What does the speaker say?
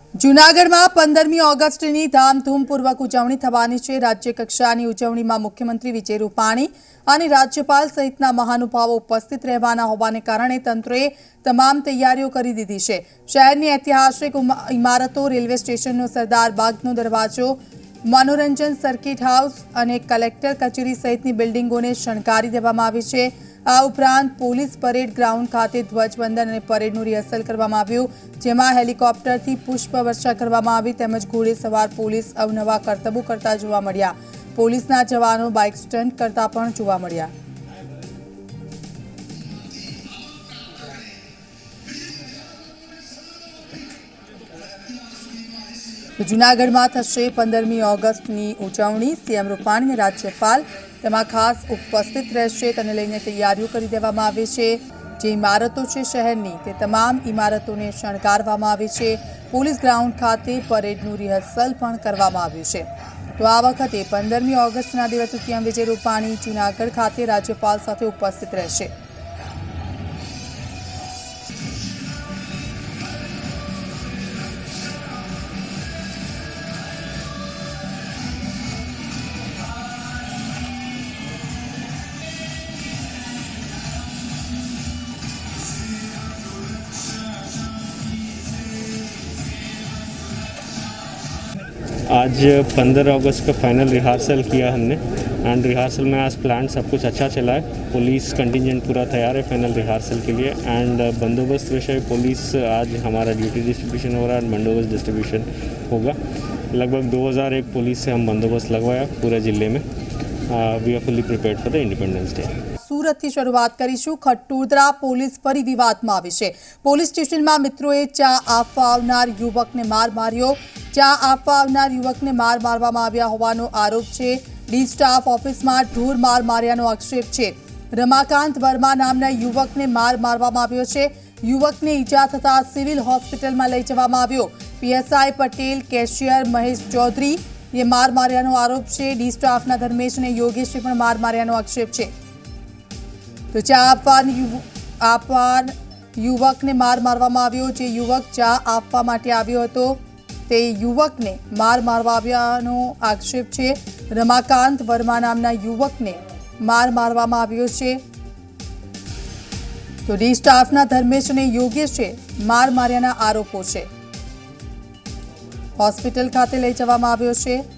जूनागढ़ में 15मी ऑगस्टनी धामधूमपूर्वक उजवणी थवानी छे। राज्य कक्षानी उजवणीमां मुख्यमंत्री विजय रूपाणी અને રાજ્યપાલ સહિતના મહાનુભાવો ઉપસ્થિત રહેવાના હોવાને કારણે તંત્રએ તમામ તૈયારીઓ કરી દીધી છે। શહેરની ઐતિહાસિક ઇમારતો, રેલવે સ્ટેશનનો સરદાર બાગનો દરવાજો, મનોરંજન સર્કિટ હાઉસ અને કલેક્ટર કચેરી સહિતની બિલ્ડિંગોને શણગારી દેવામાં આવી છે। આ ઉપરાંત પોલીસ પરેડ ગ્રાઉન્ડ ખાતે ધ્વજવંદન અને પરેડનું રિહર્સલ કરવામાં આવ્યું, જેમાં હેલિકોપ્ટરથી પુષ્પવર્ષા કરવામાં આવી તેમજ ઘોડેસવાર પોલીસ અવનવા કરતબો કરતા જોવા મળ્યા। પોલીસના જવાનો બાઇક સ્ટન્ટ કરતા પણ જોવા મળ્યા। જૂનાગઢમાં થશે 15મી ઓગસ્ટની ઉજવણી। સીએમ રૂપાણી અને રાજ્યપાલ તેમાં ખાસ ઉપસ્થિત રહેશે। તેને લઈને તૈયારીઓ કરી દેવામાં આવી છે। જે ઇમારતો છે શહેરની તે તમામ ઇમારતોને શણગારવામાં આવી છે। પોલીસ ગ્રાઉન્ડ ખાતે પરેડનું રિહર્સલ પણ કરવામાં આવ્યું છે। तो आ वखते 15मी ऑगस्टना दिवसे सीएम विजय रूपाणी जूनागढ़ खाते राज्यपाल साथे उपस्थित रहेशे। आज 15 अगस्त का फाइनल रिहर्सल किया हमने एंड रिहर्सल में आज प्लान सब कुछ अच्छा चला है। पुलिस कंटिजेंट पूरा तैयार है फाइनल रिहर्सल के लिए एंड बंदोबस्त विषय पुलिस आज हमारा ड्यूटी डिस्ट्रीब्यूशन हो रहा है, बंदोबस्त डिस्ट्रीब्यूशन होगा। लगभग 2001 पुलिस से हम बंदोबस्त लगवाया पूरे जिले में। We are fully prepared for the Independence Day. सूरतथी शरूआत करीशुं। खटोदरा पोलीस फरी विवादमां आवी छे। पोलीस स्टेशनमां मित्रोए चा आपवा आवनार युवकने मार मार्यो। चा आपवा आवनार युवकने मार मारवामां આવ્યા હોવાનો આરોપ છે। ડી સ્ટાફ ઓફિસમાં ઢોર માર માર્યાનો આક્ષેપ છે। રમાકાંત વર્મા નામના યુવકને માર મારવામાં આવ્યો છે। યુવકને ઈજા થતા સિવિલ હોસ્પિટલમાં લઈ જવામાં આવ્યો। પીએસઆઈ પટેલ, કેશિયર મહેશ ચૌધરી ये मार मार्यानो आरोप છે। डी સ્ટાફના ધર્મેશ અને યોગેશે પણ માર માર્યાનો આક્ષેપ છે। तो चा आपवा युवकने मार मारवामां આવ્યો। जे युवक चा आपवा माटे આવ્યો હતો તે યુવકને માર મારવા આવ્યાનો આક્ષેપ છે। રમાકાંત વર્મા નામના યુવકને માર મારવામાં આવ્યો છે। તો ડી સ્ટાફના ધર્મેશ અને યોગેશે માર માર્યાના આરોપો છે। હોસ્પિટલ ખાતે લઈ જવામાં આવ્યો છે।